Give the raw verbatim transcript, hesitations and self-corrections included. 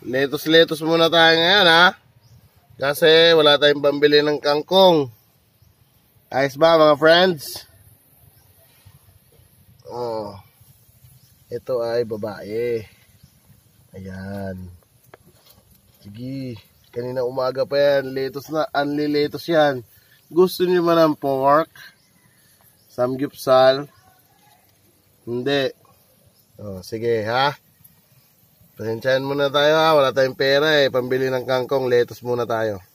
Letos-letos muna tayo ngayon ha. Kasi wala tayong pambili ng kangkong. Ayos ba mga friends? Oh. Ito ay babae. Ayan. Sige. Kanina umaga pa yan. Letos na. Unli letos yan. Gusto niyo ba ng pork? Samgyupsal? Hindi. Oh, sige ha. Pasensyahan muna tayo ha. Wala tayong pera eh. Pambili ng kangkong. Letos muna tayo.